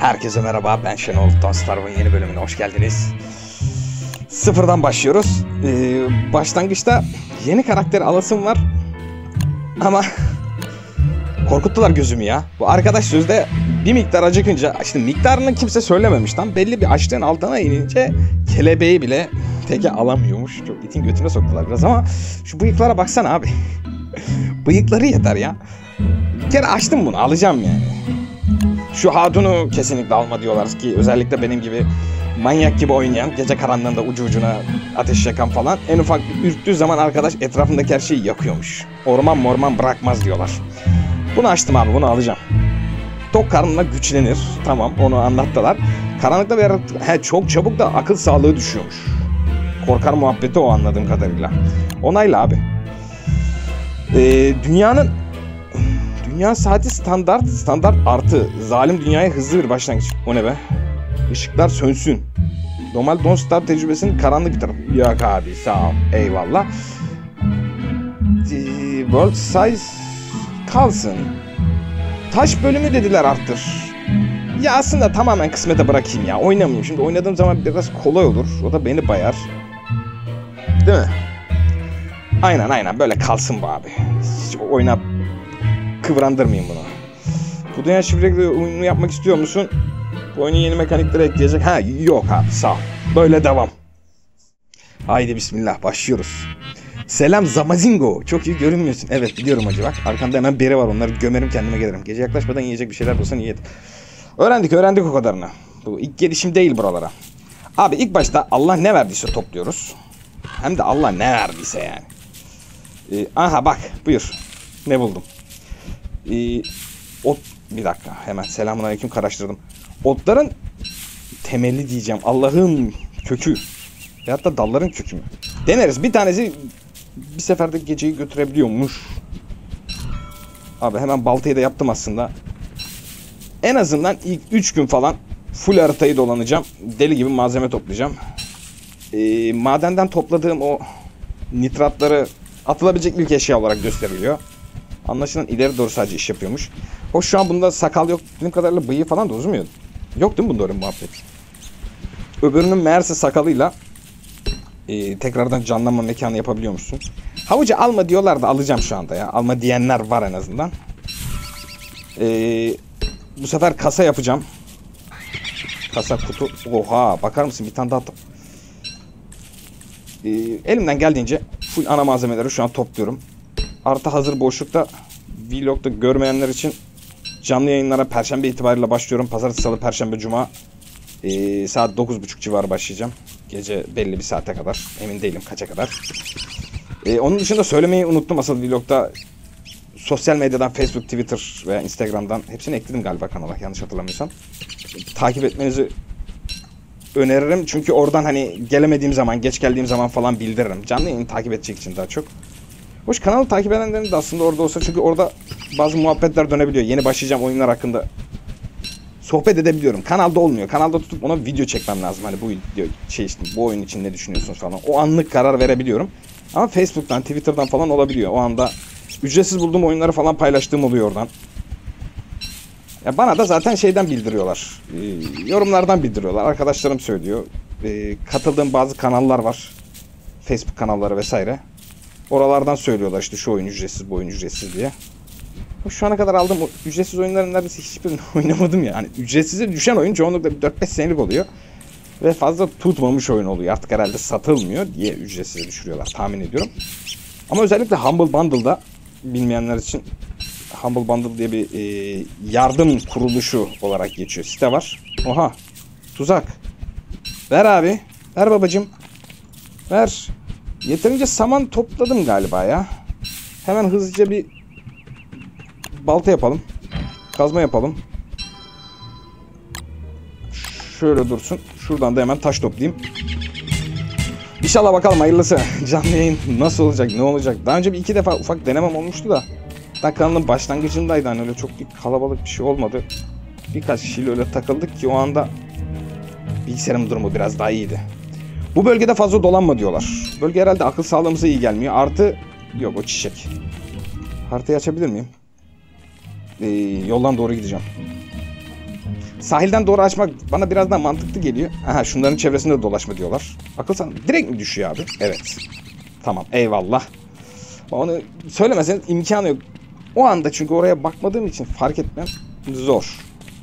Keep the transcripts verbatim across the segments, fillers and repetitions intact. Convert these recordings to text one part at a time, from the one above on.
Herkese merhaba, ben Şenol. Don't Starve'ın yeni bölümüne hoş geldiniz. Sıfırdan başlıyoruz. Ee, başlangıçta yeni karakter alasım var. Ama korkuttular gözümü ya. Bu arkadaş sözde bir miktar acıkınca, işte miktarını kimse söylememiş tam. Belli bir açlığın altına inince kelebeği bile teke alamıyormuş. Çok itin götüne soktular biraz ama şu bıyıklara baksana abi. Bıyıkları yeter ya. Bir kere açtım bunu, alacağım yani. Şu hatunu kesinlikle alma diyorlar ki özellikle benim gibi manyak gibi oynayan, gece karanlığında ucu ucuna ateş yakan falan, en ufak bir ürktüğü zaman arkadaş etrafındaki her şeyi yakıyormuş. Orman morman bırakmaz diyorlar. Bunu açtım abi, bunu alacağım. Tok karnına güçlenir, tamam, onu anlattılar. Karanlıkta bir yaratık, he, çok çabuk da akıl sağlığı düşüyormuş. Korkar muhabbeti o, anladığım kadarıyla. Onayla abi. Ee, dünyanın Dünya saati standart, standart artı. Zalim dünyaya hızlı bir başlangıç. O ne be? Işıklar sönsün. Normal Don't Starve tecrübesinin karanlık bir tarafı. Yok abi, sağ ol. Eyvallah. The world size kalsın. Taş bölümü dediler arttır. Ya aslında tamamen kısmete bırakayım ya. Oynamayayım. Şimdi oynadığım zaman biraz kolay olur. O da beni bayar. Değil mi? Aynen aynen böyle kalsın bu abi. Hiç oyna... Kıvrandırmayayım bunu. Bu dünya şifreyle oyunu yapmak istiyor musun? Bu oyunun yeni mekanikleri ekleyecek. Ha yok abi, sağ ol. Böyle devam. Haydi bismillah, başlıyoruz. Selam Zamazingo. Çok iyi görünmüyorsun. Evet biliyorum hacı, bak. Arkamda hemen biri var, onları gömerim kendime gelirim. Gece yaklaşmadan yiyecek bir şeyler bulsan iyi et. Öğrendik öğrendik o kadarını. Bu ilk gelişim değil buralara. Abi ilk başta Allah ne verdiyse topluyoruz. Hem de Allah ne verdiyse yani. Ee, aha bak buyur. Ne buldum? Ee, ot bir dakika hemen selamünaleyküm karıştırdım. Otların temeli diyeceğim. Allah'ın kökü. Veyahut da dalların kökü mü? Deneriz. Bir tanesi bir seferde geceyi götürebiliyormuş. Abi hemen baltayı da yaptım aslında. En azından ilk üç gün falan full haritayı dolanacağım. Deli gibi malzeme toplayacağım. Ee, madenden topladığım o nitratları atılabilecek ilk eşya olarak gösteriliyor. Anlaşılan ileri doğru sadece iş yapıyormuş. Hoş, şu an bunda sakal yok. Benim kadarıyla bıyığı falan da uzumuyordu. Yok değil mi bunda öyle muhabbet? Öbürünün meğerse sakalıyla e, tekrardan canlanma mekanı yapabiliyormuşsun. Havucu alma diyorlar da alacağım şu anda ya. Alma diyenler var en azından. E, bu sefer kasa yapacağım. Kasa kutu. Oha, bakar mısın, bir tane daha. E, elimden geldiğince full ana malzemeleri şu an topluyorum. Artı hazır boşlukta vlogda görmeyenler için canlı yayınlara perşembe itibariyle başlıyorum. Pazartesi, salı, perşembe, cuma ee, saat dokuz buçuk civarı başlayacağım. Gece belli bir saate kadar. Emin değilim kaça kadar. Ee, onun dışında söylemeyi unuttum, asıl vlogda sosyal medyadan Facebook, Twitter veya Instagram'dan hepsini ekledim galiba kanala, yanlış hatırlamıyorsam. Takip etmenizi öneririm. Çünkü oradan hani gelemediğim zaman, geç geldiğim zaman falan bildiririm. Canlı yayını takip edecek için daha çok. Hoş, kanalı takip edenlerin de aslında orada olsa, çünkü orada bazı muhabbetler dönebiliyor. Yeni başlayacağım oyunlar hakkında sohbet edebiliyorum. Kanalda olmuyor. Kanalda tutup ona video çekmem lazım. Hani bu video şey işte, bu oyun için ne düşünüyorsunuz falan. O anlık karar verebiliyorum. Ama Facebook'tan, Twitter'dan falan olabiliyor. O anda ücretsiz bulduğum oyunları falan paylaştığım oluyor oradan. Ya bana da zaten şeyden bildiriyorlar. E, yorumlardan bildiriyorlar. Arkadaşlarım söylüyor. E, katıldığım bazı kanallar var. Facebook kanalları vesaire. Oralardan söylüyorlar işte şu oyun ücretsiz, bu oyun ücretsiz diye. Şu ana kadar aldığım ücretsiz oyunların neredeyse hiçbirini oynamadım ya. Hani ücretsize düşen oyun çoğunlukla dört beş senelik oluyor. Ve fazla tutmamış oyun oluyor. Artık herhalde satılmıyor diye ücretsize düşürüyorlar tahmin ediyorum. Ama özellikle Humble Bundle'da, bilmeyenler için, Humble Bundle diye bir e, yardım kuruluşu olarak geçiyor. Site var. Oha. Tuzak. Ver abi. Ver babacım. Ver. Yeterince saman topladım galiba ya. Hemen hızlıca bir balta yapalım. Kazma yapalım. Şöyle dursun. Şuradan da hemen taş toplayayım. İnşallah bakalım hayırlısı. Canlı yayın nasıl olacak, ne olacak? Daha önce bir iki defa ufak denemem olmuştu da. Daha kanalın başlangıcındaydı. Hani öyle çok bir kalabalık bir şey olmadı. Birkaç kişiyle öyle takıldık ki o anda bilgisayarın durumu biraz daha iyiydi. Bu bölgede fazla dolanma diyorlar. Bölge herhalde akıl sağlığımıza iyi gelmiyor. Artı yok, o çiçek. Haritayı açabilir miyim? Ee, yoldan doğru gideceğim. Sahilden doğru açmak bana biraz daha mantıklı geliyor. Aha, şunların çevresinde de dolaşma diyorlar. Akıl sağlığı direkt mi düşüyor abi? Evet. Tamam, eyvallah. Onu söylemeseniz imkanı yok. O anda çünkü oraya bakmadığım için fark etmem zor.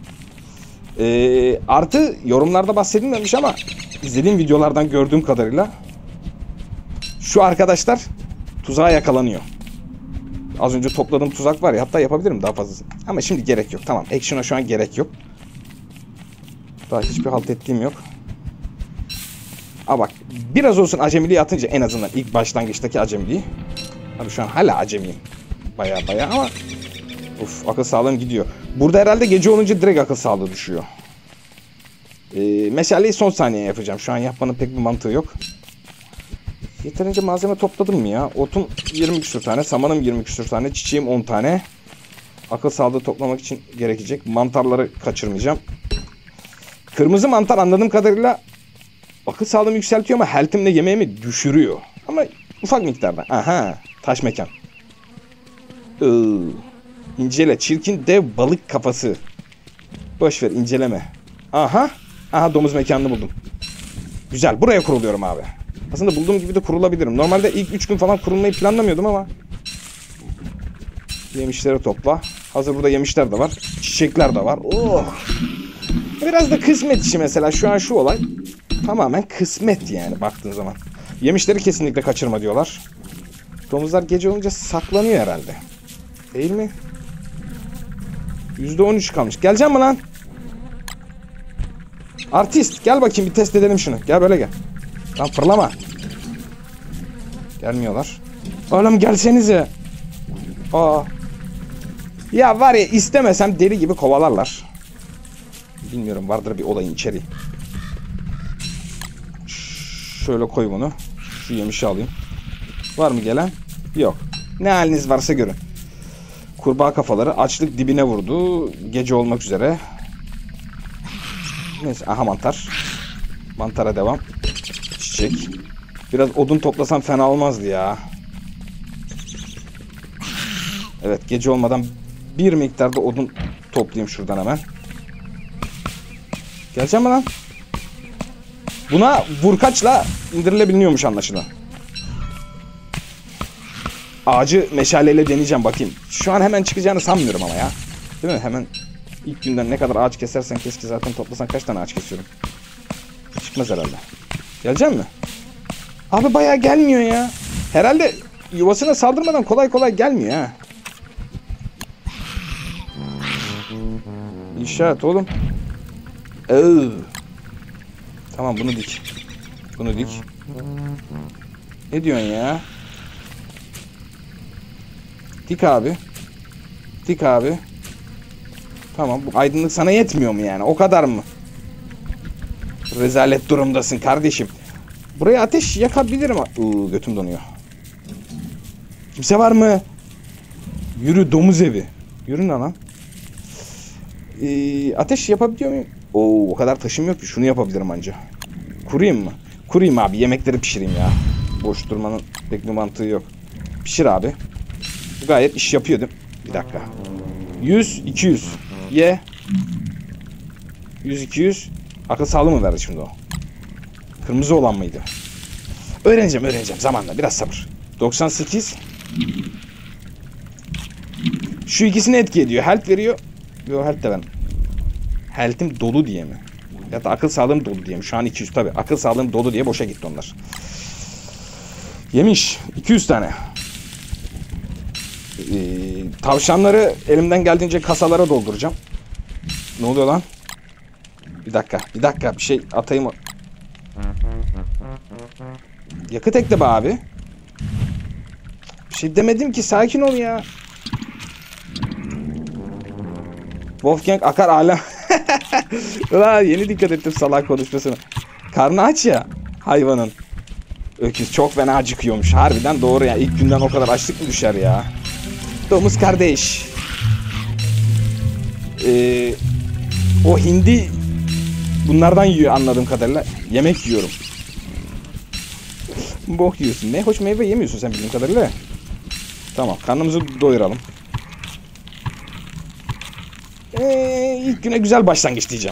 Ee, artı yorumlarda bahsedilmemiş ama izlediğim videolardan gördüğüm kadarıyla şu arkadaşlar tuzağa yakalanıyor. Az önce topladığım tuzak var ya, hatta yapabilirim daha fazlasını. Ama şimdi gerek yok. Tamam, action'a şu an gerek yok. Daha hiçbir halt ettiğim yok. Aa bak, biraz olsun acemiliği atınca, en azından ilk başlangıçtaki acemiliği. Abi şu an hala acemiyim. Baya baya ama uf, akıl sağlığım gidiyor. Burada herhalde gece olunca direkt akıl sağlığı düşüyor. Ee, meşaleyi son saniye yapacağım. Şu an yapmanın pek bir mantığı yok. Yeterince malzeme topladım mı ya? Otum yirmi küsur tane, samanım yirmi küsur tane, çiçeğim on tane. Akıl sağlığı toplamak için gerekecek. Mantarları kaçırmayacağım. Kırmızı mantar anladığım kadarıyla akıl sağlığımı yükseltiyor ama health'imle yemeğimi düşürüyor. Ama ufak miktarda. Aha, taş mekan. Iıı. İncele, çirkin dev balık kafası. Boş ver, inceleme. Aha, aha domuz mekanını buldum. Güzel, buraya kuruluyorum abi. Aslında bulduğum gibi de kurulabilirim. Normalde ilk üç gün falan kurulmayı planlamıyordum ama yemişleri topla. Hazır burada yemişler de var. Çiçekler de var. Oh. Biraz da kısmet işi mesela. Şu an şu olay tamamen kısmet yani baktığın zaman. Yemişleri kesinlikle kaçırma diyorlar. Domuzlar gece olunca saklanıyor herhalde. Değil mi? yüzde on üç kalmış. Geleceğim mi lan? Artist gel bakayım bir test edelim şunu. Gel böyle gel. Lan fırlama. Gelmiyorlar. Oğlum gelsenize. Aa. Ya var ya, istemesem deli gibi kovalarlar. Bilmiyorum, vardır bir olayın içeriği. Şöyle koy bunu. Şu yemişi alayım. Var mı gelen? Yok. Ne haliniz varsa görün. Kurbağa kafaları açlık dibine vurdu. Gece olmak üzere. Neyse, aha mantar. Mantara devam. Çiçek. Biraz odun toplasam fena olmazdı ya. Evet, gece olmadan bir miktarda odun toplayayım şuradan hemen. Geleceğim mi lan? Buna vurkaçla indirilebiliyormuş anlaşılan. Ağacı meşaleyle deneyeceğim bakayım. Şu an hemen çıkacağını sanmıyorum ama ya. Değil mi? Hemen ilk günden ne kadar ağaç kesersen kes ki zaten toplasan kaç tane ağaç kesiyorum. Çıkmaz herhalde. Gelecek mi? Abi bayağı gelmiyor ya. Herhalde yuvasına saldırmadan kolay kolay gelmiyor ha. İnşaat oğlum. Iıı. Tamam, bunu dik. Bunu dik. Ne diyorsun ya? Dik abi. Dik abi. Tamam, bu aydınlık sana yetmiyor mu yani? O kadar mı? Rezalet durumdasın kardeşim. Buraya ateş yakabilirim. Iıı, götüm donuyor. Kimse var mı? Yürü domuz evi. Yürü lan. Ee, ateş yapabiliyor muyum? Oo, o kadar taşım yok ki, şunu yapabilirim anca. Kurayım mı? Kurayım abi, yemekleri pişireyim ya. Boş durmanın pek bir mantığı yok. Pişir abi. Bu gayet iş yapıyor değil mi? Bir dakika. yüz, iki yüz. Ye. yüz, iki yüz. Akıl sağlığı mı verdi şimdi o? Kırmızı olan mıydı? Öğreneceğim, öğreneceğim zamanla, biraz sabır. doksan sekiz. Şu ikisini etki ediyor. Health veriyor. Yo, health de ben. Health'im dolu diye mi? Ya da akıl sağlığım dolu diye mi? Şu an iki yüz tabi. Akıl sağlığım dolu diye boşa gitti onlar. Yemiş. iki yüz tane. Ee, tavşanları elimden geldiğince kasalara dolduracağım. Ne oluyor lan? Bir dakika. Bir dakika. Bir şey atayım. Yakıt ekle be abi. Bir şey demedim ki. Sakin ol ya. Wolfgang akar alem. Ulan yeni dikkat ettim salak konuşmasına. Karnı aç ya hayvanın. Öküz çok fena acıkıyormuş. Harbiden doğru ya. İlk günden o kadar açlık mı düşer ya? Domuz kardeş. Ee, o hindi bunlardan yiyor anladığım kadarıyla. Yemek yiyorum. Bok yiyorsun. Ne hoş meyve yemiyorsun sen bildiğim kadarıyla. Tamam, karnımızı doyuralım. Ee, ilk güne güzel başlangıç diyeceğim.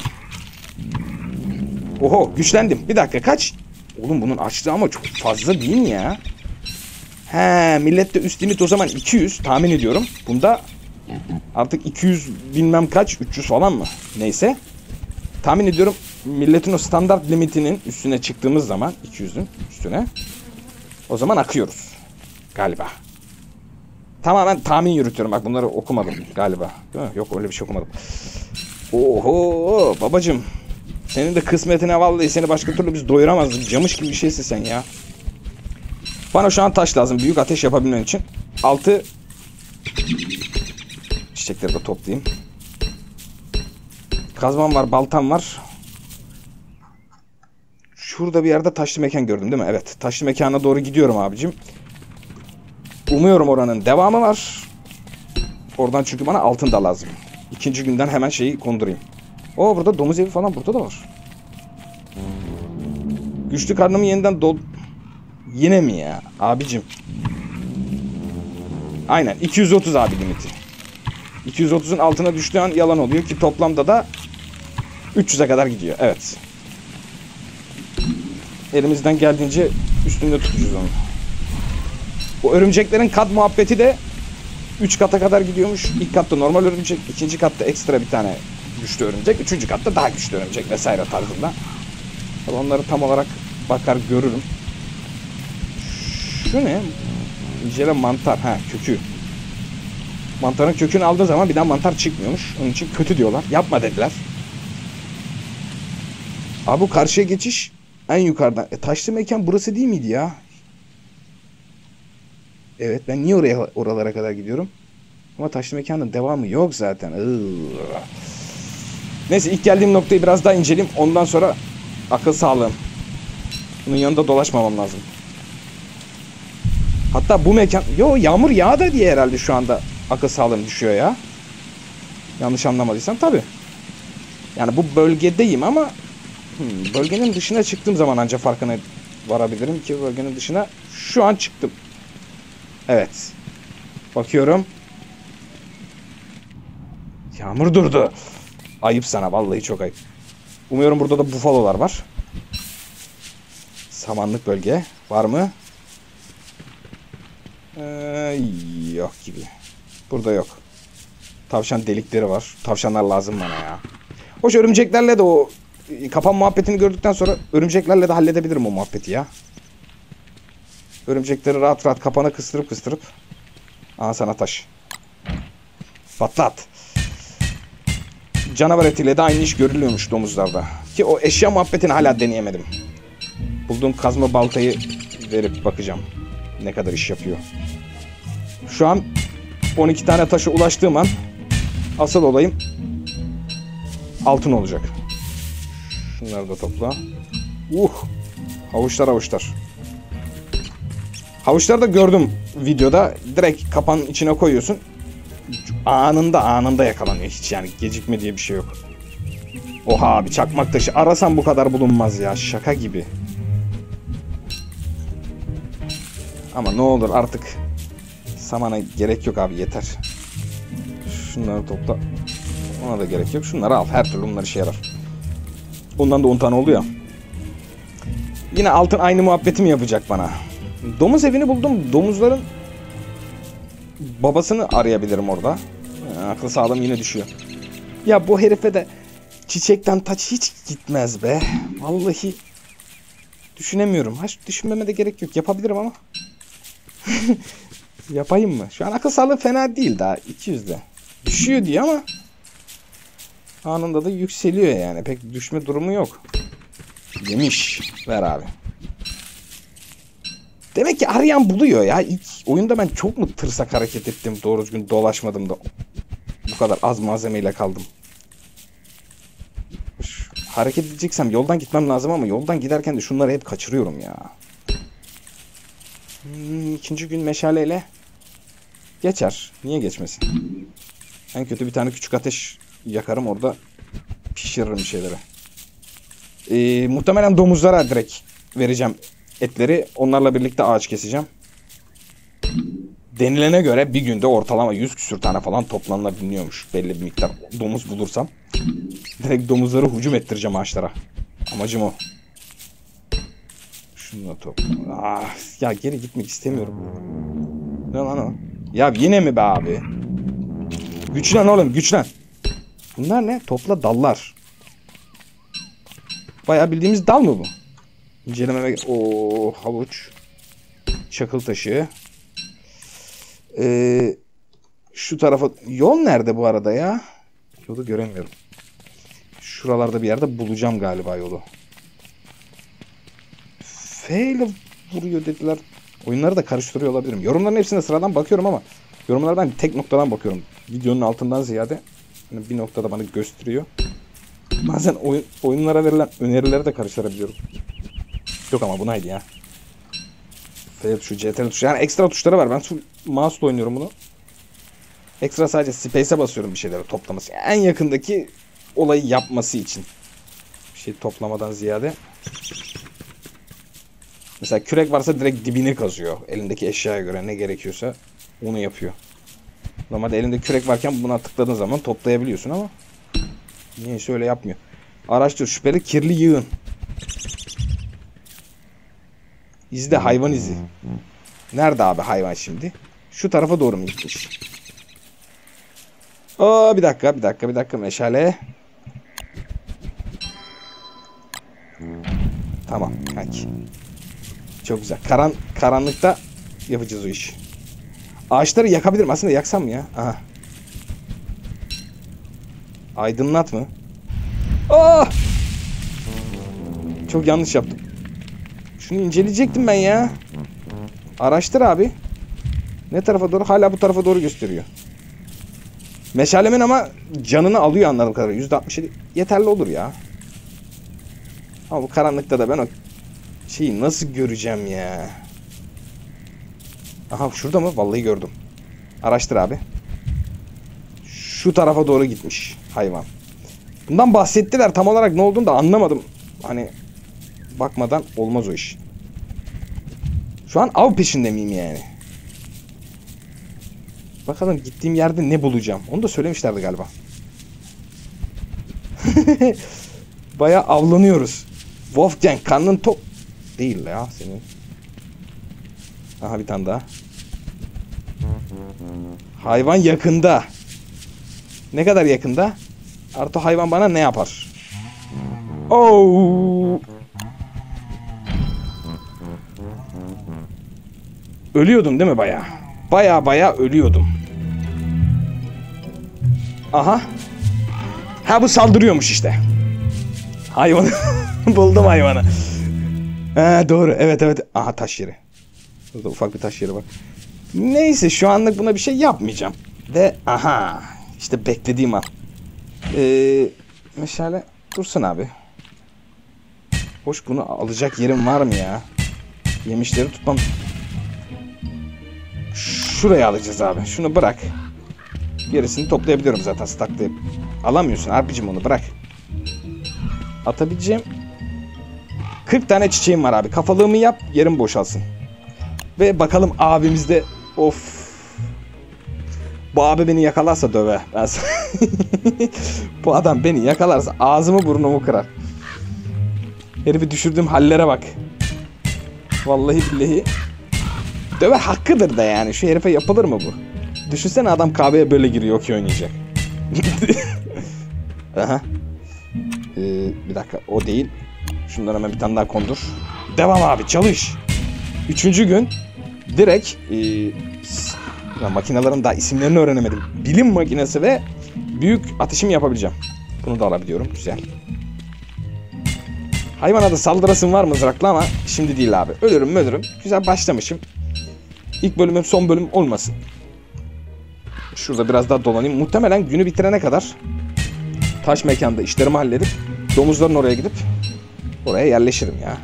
Oho, güçlendim. Bir dakika, kaç? Oğlum bunun açlığı ama çok fazla değil mi ya? He, millette üst limit o zaman iki yüz tahmin ediyorum. Bunda artık iki yüz bilmem kaç, üç yüz falan mı? Neyse. Tahmin ediyorum milletin o standart limitinin üstüne çıktığımız zaman iki yüzün üstüne o zaman akıyoruz. Galiba. Tamamen tahmin yürütüyorum. Bak bunları okumadım galiba. Değil mi? Yok öyle bir şey okumadım. Oho babacım. Senin de kısmetine vallahi seni başka türlü biz doyuramazdık. Camış gibi bir şeysin sen ya. Bana şu an taş lazım. Büyük ateş yapabilmen için. Altı çiçekleri de toplayayım. Kazmam var, baltam var. Şurada bir yerde taşlı mekan gördüm değil mi? Evet. Taşlı mekana doğru gidiyorum abicim. Umuyorum oranın devamı var. Oradan çünkü bana altın da lazım. İkinci günden hemen şeyi kondurayım. Oo burada domuz evi falan burada da var. Güçlü karnımı yeniden dol... Yine mi ya? Abicim. Aynen. iki yüz otuz abi limiti. iki yüz otuzun altına düştüğü an yalan oluyor ki toplamda da üç yüze kadar gidiyor. Evet. Elimizden geldiğince üstünde tutacağız onu. Bu örümceklerin kat muhabbeti de üç kata kadar gidiyormuş. İlk katta normal örümcek, ikinci katta ekstra bir tane güçlü örümcek, üçüncü katta daha güçlü örümcek vesaire tarzında. Onları tam olarak bakar görürüm. Şu ne? İncele mantar. Ha kökü. Mantarın kökünü aldığı zaman bir daha mantar çıkmıyormuş. Onun için kötü diyorlar. Yapma dediler. Abi bu karşıya geçiş en yukarıdan. E, taşlı mekan burası değil miydi ya? Evet ben niye oraya oralara kadar gidiyorum? Ama taşlı mekanın devamı yok zaten. Iıı. Neyse ilk geldiğim noktayı biraz daha inceleyeyim. Ondan sonra akıl sağlığım. Bunun yanında dolaşmamam lazım. Hatta bu mekan... Yo yağmur yağ da diye herhalde şu anda akıl sağlığım düşüyor ya. Yanlış anlamadıysam tabii. Yani bu bölgedeyim ama hmm, bölgenin dışına çıktığım zaman ancak farkına varabilirim ki bölgenin dışına şu an çıktım. Evet. Bakıyorum. Yağmur durdu. Ayıp sana vallahi çok ayıp. Umuyorum burada da bufalolar var. Samanlık bölge var mı? Ee, yok gibi. Burada yok. Tavşan delikleri var. Tavşanlar lazım bana ya. Hoş örümceklerle de o kapan muhabbetini gördükten sonra örümceklerle de halledebilirim o muhabbeti ya. Örümcekleri rahat rahat kapana kıstırıp kıstırıp. Aha sana taş. Patlat. Canavar etiyle de aynı iş görülüyormuş domuzlarda. Ki o eşya muhabbetini hala deneyemedim. Bulduğum kazma baltayı verip bakacağım. Ne kadar iş yapıyor. Şu an on iki tane taşa ulaştığım an asıl olayım altın olacak. Şunları da topla. Uh! Havuçlar havuçlar. Havuçları da gördüm videoda. Direkt kapanın içine koyuyorsun. Anında anında yakalanıyor. Hiç yani gecikme diye bir şey yok. Oha abi çakmak taşı. Arasam bu kadar bulunmaz ya. Şaka gibi. Ama ne olur artık samana gerek yok abi yeter. Şunları topla. Ona da gerek yok. Şunları al. Her türlü bunlar işe yarar. Bundan da on tane oldu ya. Yine altın aynı muhabbeti mi yapacak bana? Domuz evini buldum. Domuzların babasını arayabilirim orada. Ha, akıl sağlığım yine düşüyor. Ya bu herife de çiçekten taç hiç gitmez be. Vallahi düşünemiyorum. Ha, düşünmeme de gerek yok. Yapabilirim ama. Yapayım mı? Şu an akıl sağlığı fena değil daha. iki yüzde. Düşüyor diye ama anında da yükseliyor yani. Pek düşme durumu yok. Yemiş. Ver abi. Demek ki arayan buluyor ya. İlk oyunda ben çok mu tırsak hareket ettim. Doğru düzgün dolaşmadım da bu kadar az malzemeyle kaldım. Hareket edeceksem yoldan gitmem lazım ama yoldan giderken de şunları hep kaçırıyorum ya. Hmm, ikinci gün meşaleyle geçer. Niye geçmesin? En kötü bir tane küçük ateş yakarım orada pişiririm şeyleri. Ee, muhtemelen domuzlara direkt vereceğim etleri. Onlarla birlikte ağaç keseceğim. denilene göre bir günde ortalama yüz küsür tane falan toplanılabiliyormuş. Belli bir miktar domuz bulursam. Direkt domuzları hücum ettireceğim ağaçlara. Amacım o. Şunu da topla. Ah, ya geri gitmek istemiyorum. Ne lan o? Ya yine mi be abi? Güçlen oğlum, güçlen. Bunlar ne? Topla dallar. Bayağı bildiğimiz dal mı bu? İncelememe... Oo, havuç. Çakıl taşı. Ee, şu tarafa... Yol nerede bu arada ya? Yolu göremiyorum. Şuralarda bir yerde bulacağım galiba yolu. F ile vuruyor dediler. Oyunları da karıştırıyor olabilirim. Yorumların hepsine sıradan bakıyorum ama yorumlara ben tek noktadan bakıyorum. Videonun altından ziyade bir noktada bana gösteriyor. Bazen oyun, oyunlara verilen önerileri de karıştırabiliyorum. Yok ama bu neydi ya? F tuşu, C T R tuşu. Yani ekstra tuşları var. Ben mouse'la oynuyorum bunu. Ekstra sadece space'e basıyorum bir şeyleri toplaması. En yakındaki olayı yapması için. Bir şey toplamadan ziyade. Mesela kürek varsa direkt dibini kazıyor. Elindeki eşyaya göre ne gerekiyorsa onu yapıyor. Normalde elinde kürek varken buna tıkladığın zaman toplayabiliyorsun ama niyeyse öyle yapmıyor. Araştır, şüpheli kirli yığın. İzle, hayvan izi. Nerede abi hayvan şimdi? Şu tarafa doğru mu gitmiş? Aa, bir dakika bir dakika bir dakika meşale. Tamam kanki. Çok güzel. Karan, karanlıkta yapacağız o işi. Ağaçları yakabilirim. Aslında yaksam mı ya? Aha. Aydınlat mı? Oh! Çok yanlış yaptım. Şunu inceleyecektim ben ya. Araştır abi. Ne tarafa doğru? Hala bu tarafa doğru gösteriyor. Meşalemin ama canını alıyor anladığım kadarıyla. yüzde altmış yedi yeterli olur ya. Ama bu karanlıkta da ben o şeyi nasıl göreceğim ya? Aha şurada mı? Vallahi gördüm. Araştır abi. Şu tarafa doğru gitmiş hayvan. Bundan bahsettiler. Tam olarak ne olduğunu da anlamadım. Hani bakmadan olmaz o iş. Şu an av peşinde miyim yani? Bakalım gittiğim yerde ne bulacağım. Onu da söylemişlerdi galiba. Bayağı avlanıyoruz. Wolfgang karnın tok değil ya senin. Aha bir tane daha. Hayvan yakında. Ne kadar yakında? Artı hayvan bana ne yapar? Oo! Ölüyordum değil mi bayağı? Bayağı bayağı ölüyordum. Aha. Ha bu saldırıyormuş işte. Hayvanı. Buldum hayvanı. Ha doğru. Evet evet. Aha taş yeri. Burada ufak bir taş yeri bak. Neyse şu anlık buna bir şey yapmayacağım. Ve aha. İşte beklediğim an. Ee, meşale dursun abi. Hoş bunu alacak yerim var mı ya? Yemişleri tutmam. Şuraya alacağız abi. Şunu bırak. Gerisini toplayabiliyorum zaten stacklayıp. Alamıyorsun abicim onu bırak. Atabileceğim kırk tane çiçeğim var abi. Kafalığımı yap yerim boşalsın. Ve bakalım abimiz de of. Bu abi beni yakalarsa döve. Ben bu adam beni yakalarsa ağzımı burnumu kırar. Herifi düşürdüğüm hallere bak. Vallahi billahi. Döve hakkıdır da yani. Şu herife yapılır mı bu? Düşünsene adam kahveye böyle giriyor ki oynayacak. Aha. Ee, bir dakika o değil. Şundan hemen bir tane daha kondur. Devam abi çalış. Üçüncü gün direkt e, ya makinelerin daha isimlerini öğrenemedim. Bilim makinesi ve büyük atışım yapabileceğim. Bunu da alabiliyorum. Güzel. Hayvana da saldırasım var mızrakla ama şimdi değil abi. Ölürüm mü ölürüm. Güzel başlamışım. İlk bölümüm son bölüm olmasın. Şurada biraz daha dolanayım. Muhtemelen günü bitirene kadar taş mekanda işlerimi halledip domuzların oraya gidip oraya yerleşirim ya.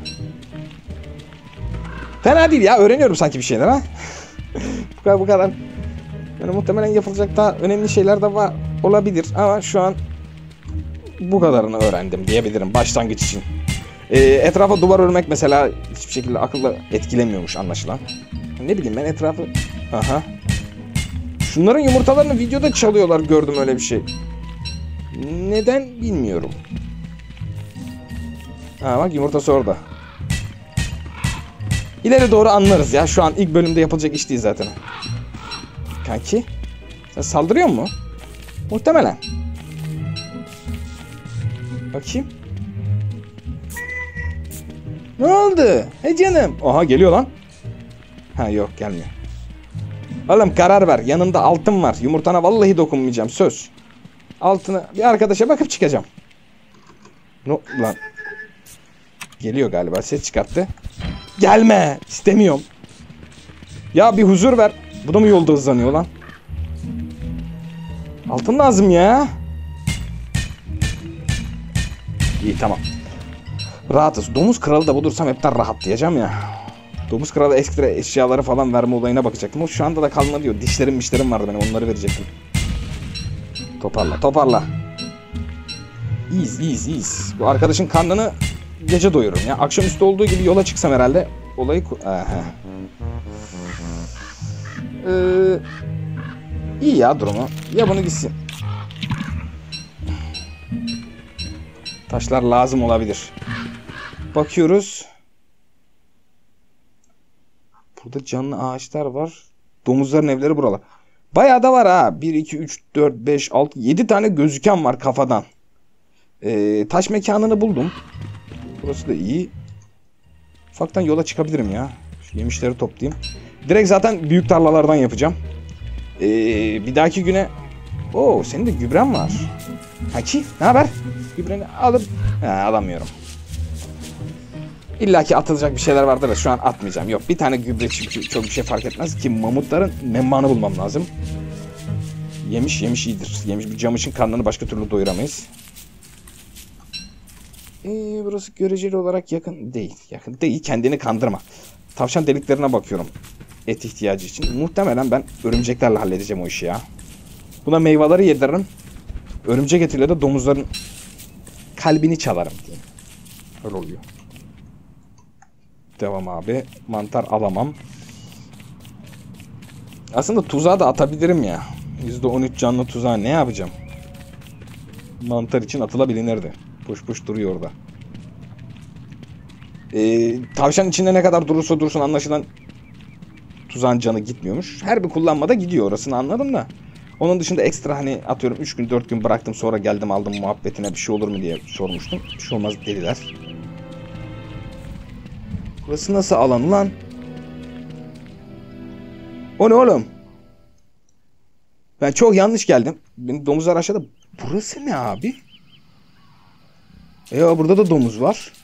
Fena değil ya. Öğreniyorum sanki bir şeyler ha. bu kadar bu kadar. Yani muhtemelen yapılacak daha önemli şeyler de var olabilir ama şu an bu kadarını öğrendim diyebilirim başlangıç için. Ee, etrafa duvar örmek mesela hiçbir şekilde akılla etkilemiyormuş anlaşılan. Ne bileyim ben etrafı... Aha. Şunların yumurtalarını videoda çalıyorlar, gördüm öyle bir şey. Neden bilmiyorum. Ha bak, yumurtası orada. İleri doğru anlarız ya. Şu an ilk bölümde yapılacak iş değil zaten. Kanki sen saldırıyor mu? Muhtemelen. Bakayım. Ne oldu? He canım. Oha, geliyor lan. Ha yok, gelmiyor. Oğlum karar ver. Yanında altın var. Yumurtana vallahi dokunmayacağım. Söz. Altını bir arkadaşa bakıp çıkacağım. No lan. Geliyor galiba. Ses çıkarttı. Gelme. İstemiyorum. Ya bir huzur ver. Bu da mı yolda hızlanıyor lan? Altın lazım ya. İyi, tamam. Rahatız. Domuz kralı da bulursam hepten rahat diyeceğim ya. Domuz kralı ekstra eşyaları falan verme olayına bakacaktım. O şu anda da kalma diyor. Dişlerim mişlerim vardı benim, onları verecektim. Toparla toparla. İyiyiz iyiyiz iyiyiz. Bu arkadaşın karnını gece doyururum ya. Akşamüstü olduğu gibi yola çıksam herhalde olayı... Aha. Ee, iyi ya durumu. Ya bunu gitsin. Taşlar lazım olabilir. Bakıyoruz. Burada canlı ağaçlar var. Domuzların evleri buralar. Bayağı da var ha. bir, iki, üç, dört, beş, altı, yedi tane gözüken var kafadan. Ee, taş mekanını buldum. Burası da iyi. Ufaktan yola çıkabilirim ya. Şu yemişleri toplayayım. Direkt zaten büyük tarlalardan yapacağım. Ee, bir dahaki güne... Oo, senin de gübren var. Haki, ne haber? Gübreni alıp... Ha, alamıyorum. İlla ki atılacak bir şeyler vardır da şu an atmayacağım. Yok, bir tane gübre çünkü çok bir şey fark etmez ki mamutların memmanı bulmam lazım. Yemiş yemiş iyidir. Yemiş bir camışın karnını başka türlü doyuramayız. Ee, burası göreceli olarak yakın değil. Yakın değil, kendini kandırma. Tavşan deliklerine bakıyorum. Et ihtiyacı için. Muhtemelen ben örümceklerle halledeceğim o işi ya. Buna meyveleri yediririm. Örümcek etiyle de domuzların kalbini çalarım diyeyim. Öyle oluyor. Devam abi. Mantar alamam. Aslında tuzağı da atabilirim ya. yüzde on üç canlı tuzağı ne yapacağım? Mantar için atılabilirdi. Boş boş duruyor orada. Ee, tavşan içinde ne kadar durursa dursun anlaşılan tuzağın canı gitmiyormuş. Her bir kullanmada gidiyor, orasını anladım da. Onun dışında ekstra hani atıyorum üç gün dört gün bıraktım sonra geldim aldım muhabbetine bir şey olur mu diye sormuştum. Bir şey olmaz dediler. Burası nasıl alan lan? O ne oğlum? Ben çok yanlış geldim. Benim domuzlar aşağıda. Burası ne abi? Ya burada da domuz var.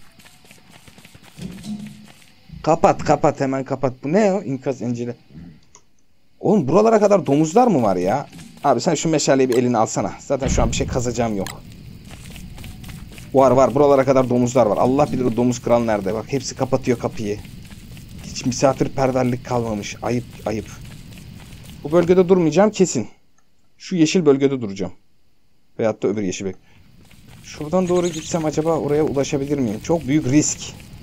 Kapat kapat hemen kapat. Bu ne o? İnkaz encili. Oğlum buralara kadar domuzlar mı var ya? Abi sen şu meşaleyi bir eline alsana. Zaten şu an bir şey kazacağım yok. Var var, buralara kadar domuzlar var. Allah bilir o domuz kral nerede. Bak hepsi kapatıyor kapıyı. Hiç misafirperverlik kalmamış. Ayıp ayıp. Bu bölgede durmayacağım kesin. Şu yeşil bölgede duracağım. Veyahut da öbür yeşil bölge. Şuradan doğru gitsem acaba oraya ulaşabilir miyim? Çok büyük risk.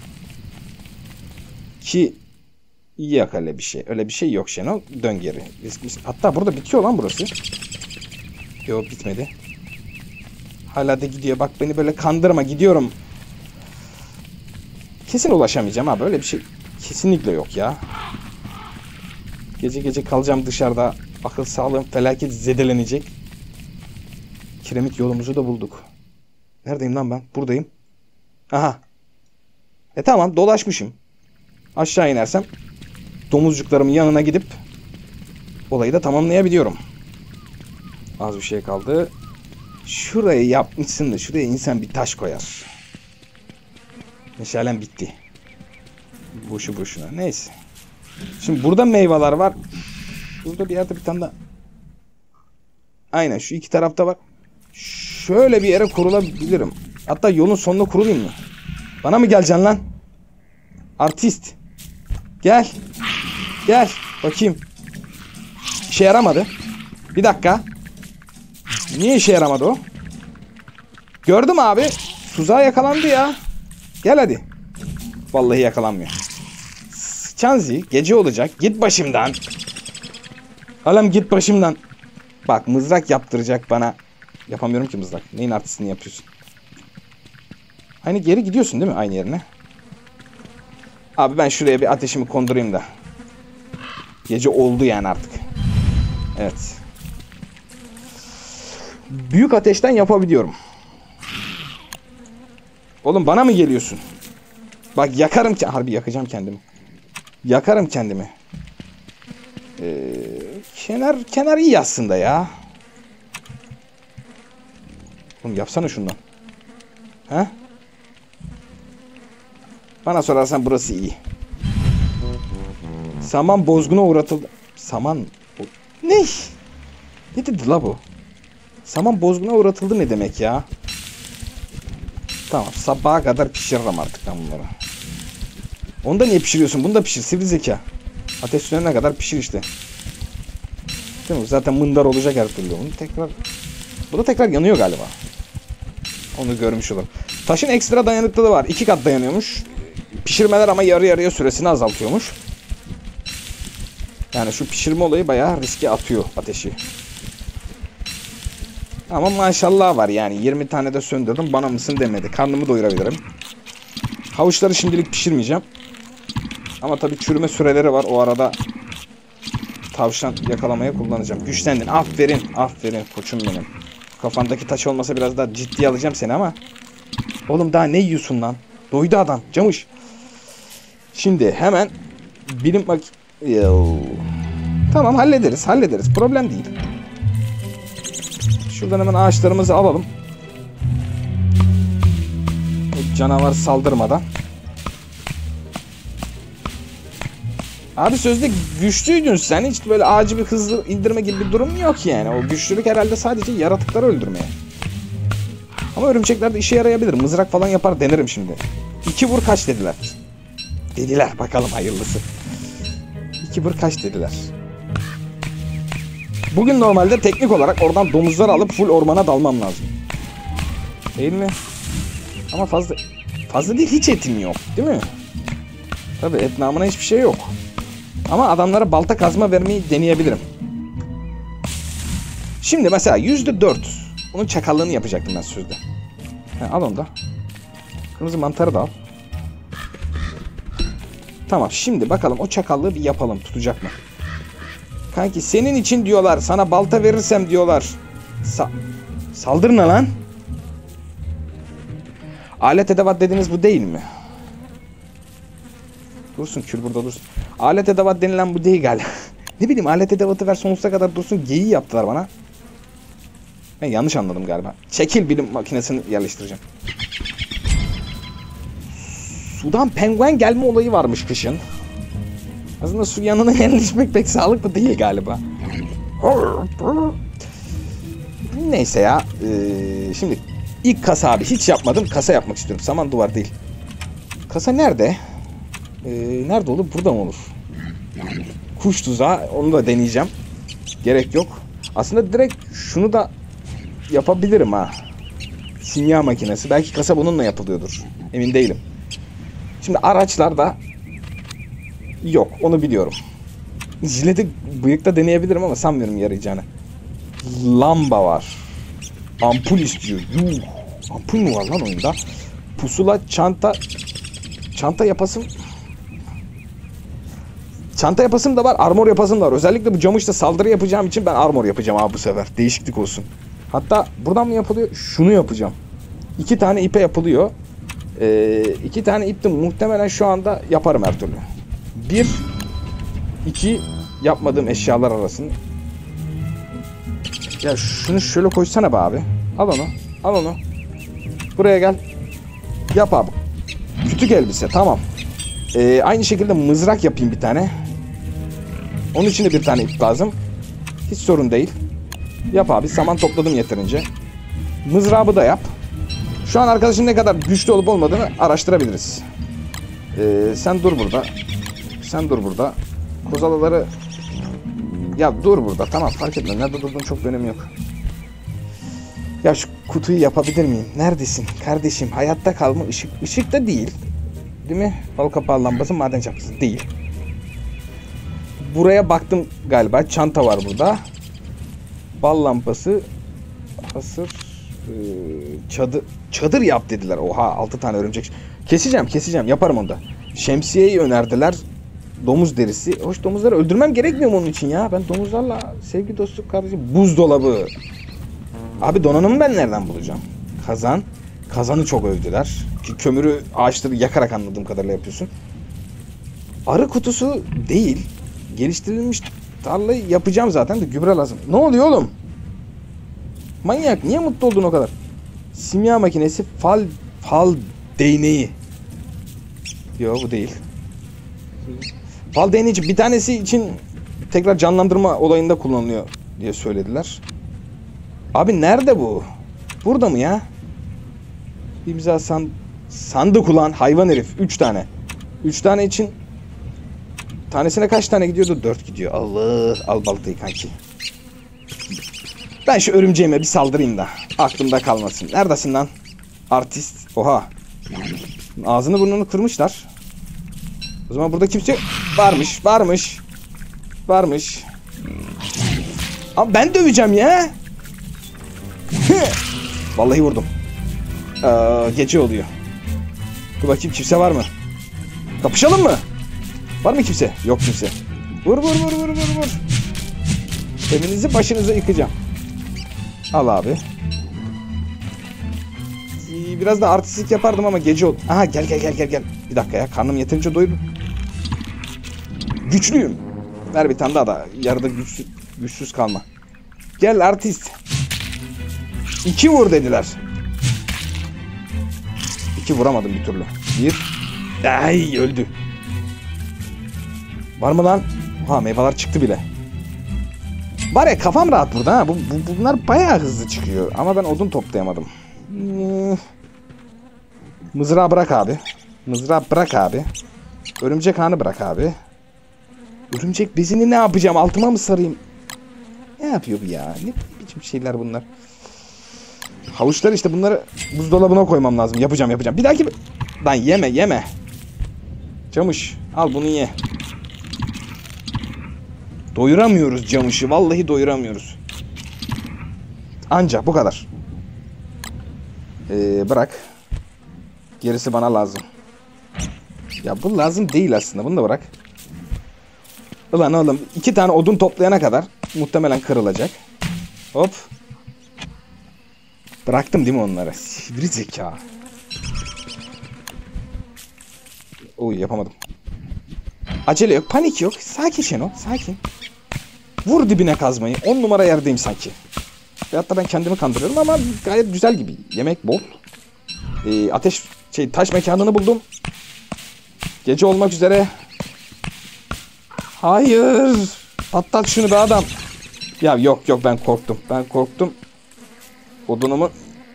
Ki yok öyle bir şey. Öyle bir şey yok Şenol. Dön geri. Risk, risk. Hatta burada bitiyor lan burası. Yok bitmedi. Hala da gidiyor. Bak beni böyle kandırma, gidiyorum. Kesin ulaşamayacağım abi. Öyle bir şey kesinlikle yok ya. Gece gece kalacağım dışarıda. Akıl sağlığım felaket zedelenecek. Kiremit yolumuzu da bulduk. Neredeyim lan ben? Buradayım. Aha. E tamam, dolaşmışım. Aşağı inersem domuzcuklarımın yanına gidip olayı da tamamlayabiliyorum. Az bir şey kaldı. Şurayı yapmışsın da şuraya insan bir taş koyar. Meşalem bitti. Boşu boşuna. Neyse. Şimdi burada meyveler var. Burada bir yerde bir tane daha. Aynen şu iki tarafta var. Şöyle bir yere kurulabilirim. Hatta yolun sonuna kurulayım mı? Bana mı geleceksin lan? Artist. Gel. Gel. Bakayım. İşe yaramadı. Bir dakika. Niye işe yaramadı o? Gördüm abi. Tuzağa yakalandı ya. Gel hadi. Vallahi yakalanmıyor. Çanzi, gece olacak. Git başımdan. Oğlum git başımdan. Bak mızrak yaptıracak bana. Yapamıyorum ki mızrak. Neyin artistini yapıyorsun? Hani geri gidiyorsun değil mi aynı yerine? Abi ben şuraya bir ateşimi kondurayım da. Gece oldu yani artık. Evet. Büyük ateşten yapabiliyorum. Oğlum bana mı geliyorsun? Bak yakarım ki... Harbi yakacağım kendimi. Yakarım kendimi. Ee, kenar kenar iyi aslında ya. Oğlum yapsana şundan. He? Bana sorarsan burası iyi. Saman bozguna uğratıldı. Saman... Ne? Ne dedi la bu? Saman bozguna uğratıldı ne demek ya? Tamam sabaha kadar pişiririm artık ben bunları. Onu da niye pişiriyorsun? Bunu da pişir sivri zeka. Ateş sönene kadar pişir işte. Değil mi? Zaten mındar olacak her türlü. Bunu tekrar... Bu da tekrar yanıyor galiba. Onu görmüş olalım. Taşın ekstra dayanıklılığı var. İki kat dayanıyormuş. Pişirmeler ama yarı yarıya süresini azaltıyormuş. Yani şu pişirme olayı bayağı riske atıyor ateşi. Ama maşallah var yani. yirmi tane de söndürdüm. Bana mısın demedi. Karnımı doyurabilirim. Havuçları şimdilik pişirmeyeceğim. Ama tabii çürüme süreleri var. O arada tavşan yakalamaya kullanacağım. Güçlendin. Aferin. Aferin koçum benim. Kafandaki taş olmasa biraz daha ciddiye alacağım seni ama. Oğlum daha ne yiyorsun lan? Doydu adam. Camış. Şimdi hemen bilim bak. Tamam hallederiz. Hallederiz. Problem değil. Şuradan hemen ağaçlarımızı alalım. O canavar saldırmadan. Abi sözde güçlüydün sen. Hiç böyle ağacı bir hızlı indirme gibi bir durum yok yani. O güçlülük herhalde sadece yaratıkları öldürmeye. Ama örümcekler de işe yarayabilir. Mızrak falan yapar denerim şimdi. İki vur kaç dediler. Dediler bakalım hayırlısı. İki vur kaç dediler. Bugün normalde teknik olarak oradan domuzları alıp full ormana dalmam lazım. Değil mi? Ama fazla fazla değil, hiç etim yok değil mi? Tabii et namına hiçbir şey yok. Ama adamlara balta kazma vermeyi deneyebilirim. Şimdi mesela yüzde dört. Onun çakallığını yapacaktım ben sözde. He, al onu da. Kırmızı mantarı da al. Tamam şimdi bakalım o çakallığı bir yapalım. Tutacak mı? Kanki senin için diyorlar. Sana balta verirsem diyorlar. Sa Saldırına lan. Alet edevat dediğiniz bu değil mi? Dursun kül burada dursun. Alet edevat denilen bu değil galiba. Ne bileyim alet edevatı ver sonsuza kadar dursun. Geyiği yaptılar bana. Ben yanlış anladım galiba. Çekil bilim makinesini yerleştireceğim. Sudan penguen gelme olayı varmış kışın. Aslında su yanına yerleşmek pek sağlıklı değil galiba. Neyse ya. Ee, şimdi ilk kasa abi. Hiç yapmadım. Kasa yapmak istiyorum. Saman duvar değil. Kasa nerede? Ee, nerede olur? Burada mı olur? Kuş tuzağı. Onu da deneyeceğim. Gerek yok. Aslında direkt şunu da yapabilirim ha. Simya makinesi. Belki kasa bununla yapılıyordur. Emin değilim. Şimdi araçlarda yok. Onu biliyorum. Jileti bıyıkta deneyebilirim ama sanmıyorum yarayacağını. Lamba var. Ampul istiyor. Yuh. Ampul mu var lan oyunda? Pusula, çanta. Çanta yapasım. Çanta yapasım da var. Armor yapasım da var. Özellikle bu camışta saldırı yapacağım için ben armor yapacağım abi bu sefer. Değişiklik olsun. Hatta buradan mı yapılıyor? Şunu yapacağım. İki tane ipe yapılıyor. Ee, iki tane ip de muhtemelen şu anda yaparım her türlü. Bir, iki yapmadığım eşyalar arasında. Ya şunu şöyle koysana be abi. Al onu, al onu. Buraya gel. Yap abi. Kütük elbise, tamam. Ee, aynı şekilde mızrak yapayım bir tane. Onun için de bir tane ip lazım. Hiç sorun değil. Yap abi, saman topladım yeterince. Mızrağı da yap. Şu an arkadaşın ne kadar güçlü olup olmadığını araştırabiliriz. Ee, sen dur burada. Sen dur burada. Kozalaları... Ya dur burada. Tamam fark etmez. Nerede durduğun çok bir önemi yok. Ya şu kutuyu yapabilir miyim? Neredesin? Kardeşim hayatta kalma ışık. Işık da değil. Değil mi? Bal kapağı lambası maden çapkısı değil. buraya baktım galiba. Çanta var burada. Bal lampası. Hasır. Ee, çadır, çadır yap dediler. Oha, altı tane örümcek. Keseceğim keseceğim yaparım onda. Şemsiyeyi önerdiler. Domuz derisi. Hoş, domuzları öldürmem gerekmiyor mu onun için ya? Ben domuzlarla sevgi, dostluk, kardeşim. Buzdolabı. Abi donanımı ben nereden bulacağım? Kazan. Kazanı çok övdüler. Ki kömürü, ağaçları yakarak anladığım kadarıyla yapıyorsun. Arı kutusu değil. Geliştirilmiş tarlayı yapacağım zaten de gübre lazım. Ne oluyor oğlum? Manyak, niye mutlu oldun o kadar? Simya makinesi, fal fal değneği. Yok, bu değil. Fal değneği bir tanesi için tekrar canlandırma olayında kullanılıyor diye söylediler. Abi nerede bu? Burada mı ya? İmza san sandık ulan hayvan herif. Üç tane. Üç tane için tanesine kaç tane gidiyordu? Dört gidiyor. Allah, al baltayı kanki. Ben şu örümceğime bir saldırayım da aklımda kalmasın. Neredesin lan? Artist. Oha. Ağzını burnunu kırmışlar. O zaman burada kimse varmış. Varmış. Varmış. Ama ben döveceğim ya. Vallahi vurdum. Ee, gece oluyor. Dur bakayım, kimse var mı? Kapışalım mı? Var mı kimse? Yok kimse. Vur vur vur vur vur vur. Evinizi başınıza yıkacağım. Al abi. Biraz da artistik yapardım ama gece oldu. Aha, gel gel gel gel gel. Bir dakika ya, karnım yeterince doydu. Güçlüyüm. Ver bir tane daha da yarıda güçsüz, güçsüz kalma. Gel artist. İki vur dediler. İki vuramadım bir türlü. Bir. Ay, öldü. Var mı lan? Ha, meyveler çıktı bile. Var ya, kafam rahat burada ha. Bu, bu, bunlar bayağı hızlı çıkıyor. Ama ben odun toplayamadım. Hmm. Mızrağı bırak abi. Mızrağı bırak abi. Örümcek ağını bırak abi. Örümcek bezini ne yapacağım? Altıma mı sarayım? Ne yapıyor bu ya? Ne biçim şeyler bunlar? Havuçlar işte, bunları buzdolabına koymam lazım. Yapacağım yapacağım. Bir dahaki... Lan yeme yeme. Camış al bunu ye. Doyuramıyoruz camışı. Vallahi doyuramıyoruz. Anca bu kadar. Ee, bırak. Gerisi bana lazım. Ya bu lazım değil aslında. Bunu da bırak. Ulan oğlum, iki tane odun toplayana kadar muhtemelen kırılacak. Hop. Bıraktım değil mi onları? Sivri zeka. Oy, yapamadım. Acele yok, panik yok. Sakin Şenol, sakin. Vur dibine kazmayı. On numara yerdeyim sanki. Veyahut da ben kendimi kandırıyorum ama gayet güzel gibi. Yemek bol. Ee, ateş, şey, taş mekanını buldum. Gece olmak üzere. Hayır. Patlat şunu be adam. Ya yok yok, ben korktum. Ben korktum. Odunumun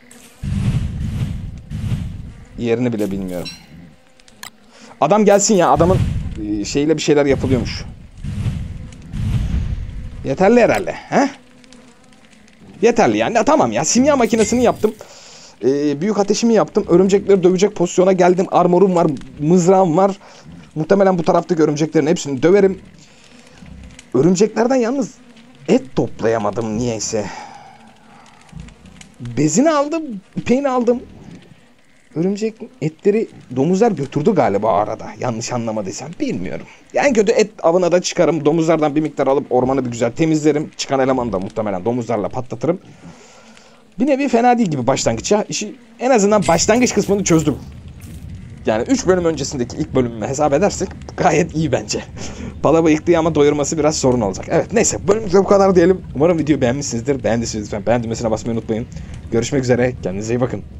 yerini bile bilmiyorum. Adam gelsin ya, adamın şeyle bir şeyler yapılıyormuş. Yeterli herhalde. He? Yeterli yani. Ya, tamam ya, simya makinesini yaptım. Ee, büyük ateşimi yaptım. Örümcekleri dövecek pozisyona geldim. Armorum var, mızrağım var. Muhtemelen bu taraftaki örümceklerin hepsini döverim. Örümceklerden yalnız et toplayamadım niyeyse. Bezini aldım, ipeğini aldım. Örümcek etleri domuzlar götürdü galiba arada. Yanlış anlamadıysam, bilmiyorum. En kötü et avına da çıkarım. Domuzlardan bir miktar alıp ormanı bir güzel temizlerim. Çıkan elemanı da muhtemelen domuzlarla patlatırım. Bir nevi fena değil gibi başlangıç ya. İşi, en azından başlangıç kısmını çözdüm. Yani üç bölüm öncesindeki ilk bölümümü hesap edersek gayet iyi bence. Bala bıyıklıyı ama doyurması biraz sorun olacak. Evet, neyse, bölümümüzde bu kadar diyelim. Umarım videoyu beğenmişsinizdir. Beğendiyseniz lütfen beğen düğmesine basmayı unutmayın. Görüşmek üzere. Kendinize iyi bakın.